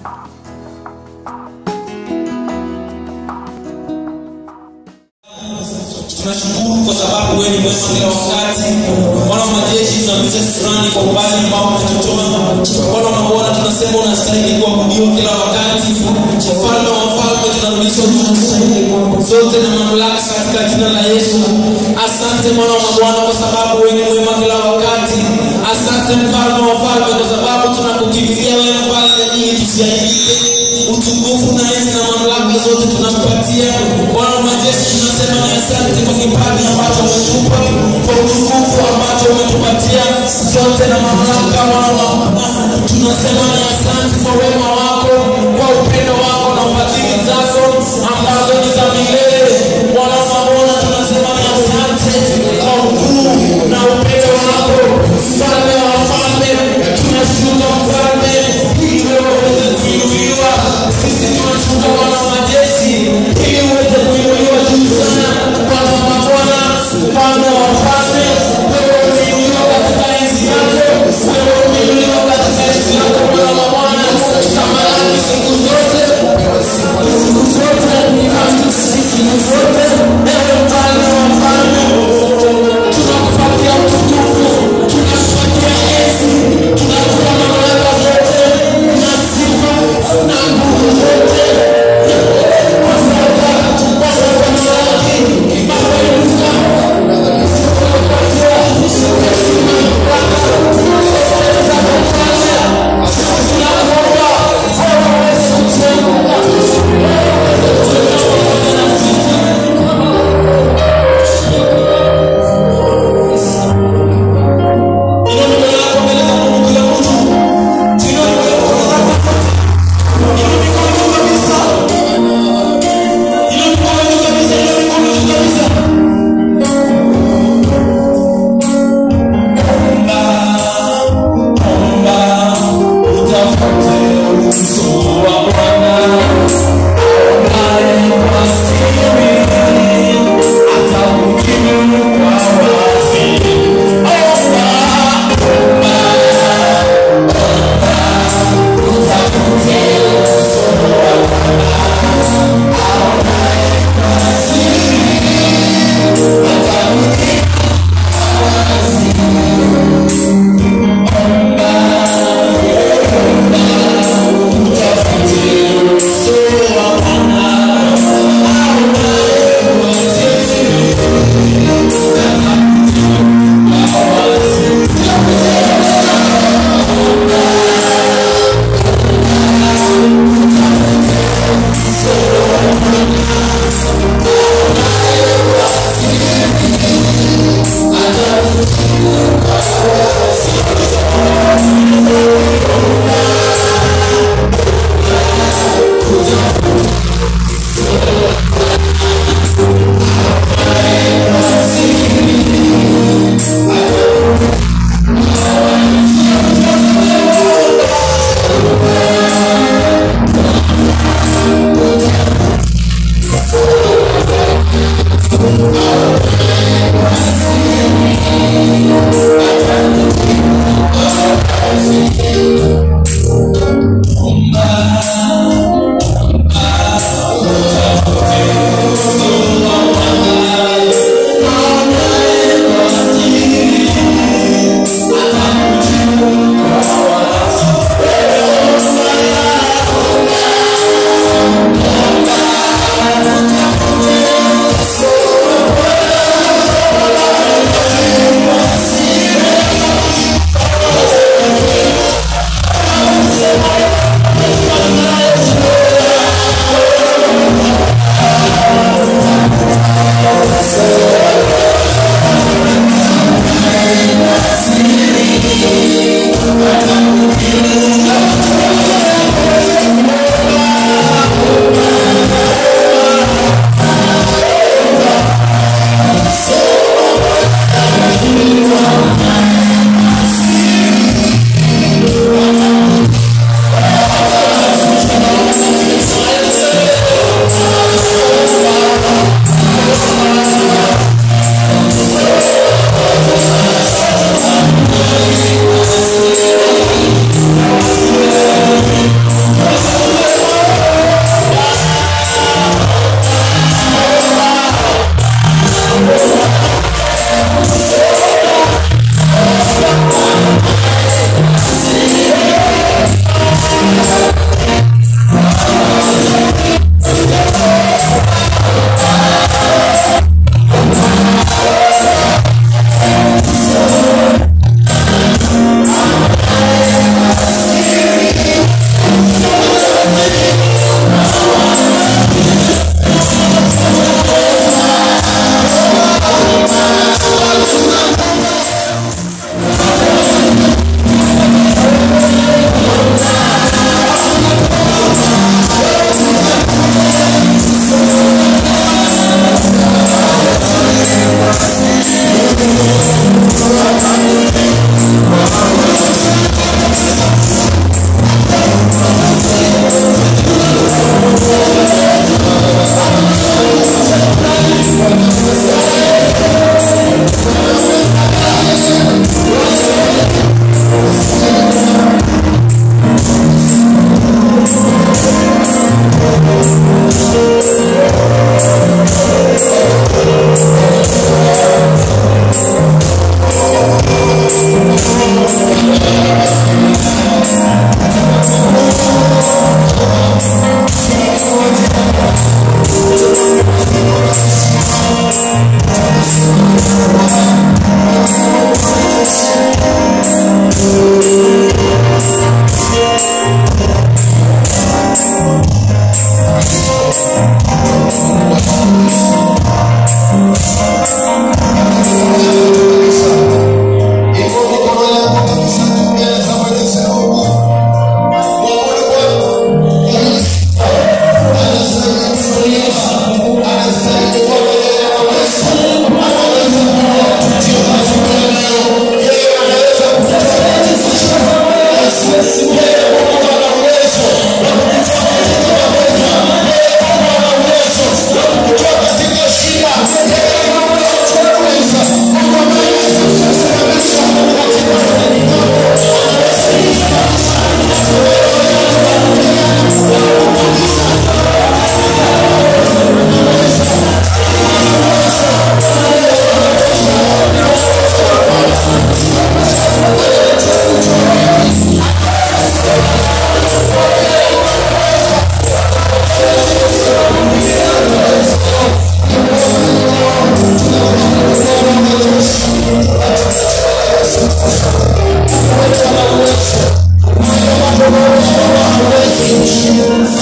Tunashukuru kwa sababu wewe ni mwema kila wakati. Bwana wa majeshi, tunamaliza shukrani kwa ubali ambao umetutoa. Bwana wa Bwana, tunasema unastahili kuabudiwa kila wakati. Mfalme wa wafalme, tunarudisha zote na mamlaka katika jina la Yesu. Asante Bwana wa Bwana kwa sababu wewe ni mwema kila wakati. Asante Mfalme wa wafalme kwa sababu tunakukimbilia wewe Mfalme ili tusiaibike. Utukufu na enzi na mamlaka zote tunakupatia. Bwana wa majeshi, tunasema ni asante kwa kipaji ambacho umetupa, kwa utukufu ambacho umetupatia, zote na mamlaka. Tunasema ni asante kwa wema wako, kwa upendo wako na fadhili zako ambazo ni za milele. Bwana wa Bwana, tunasema ni asante kwa ukuu na upendo wako. Mfalme wa wafalme, tunashuka Mfalme ili wewe uweze kuinuliwa. Sisi tunashuka Bwana wa majeshi ili uweze kuinuliwa juu sana. Bwana wa Bwana, Mfalme wa wafalme, wewe umeinuliwa katika enzi yako, wewe umeinuliwa katika enzi yako. Bwana wa Bwana,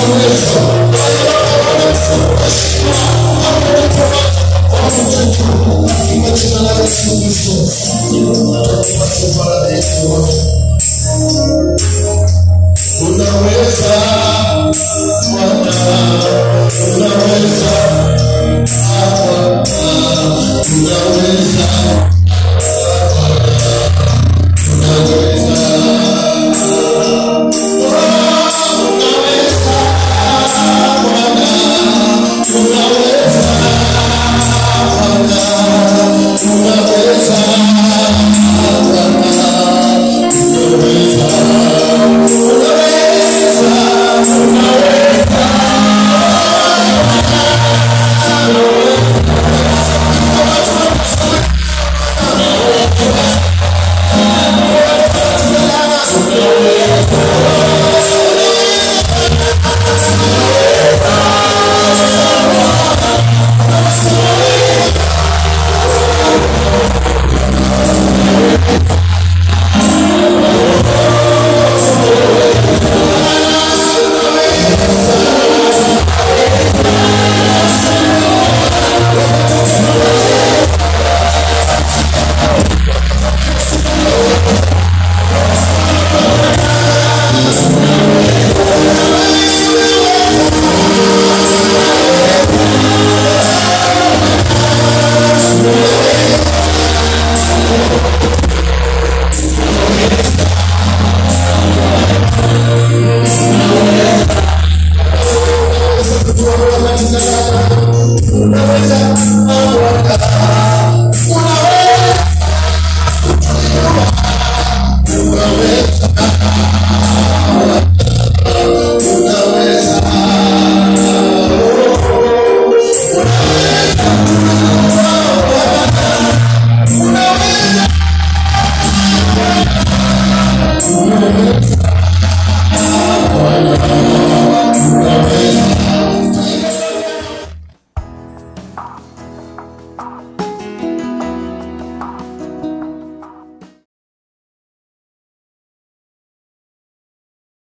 Unaweza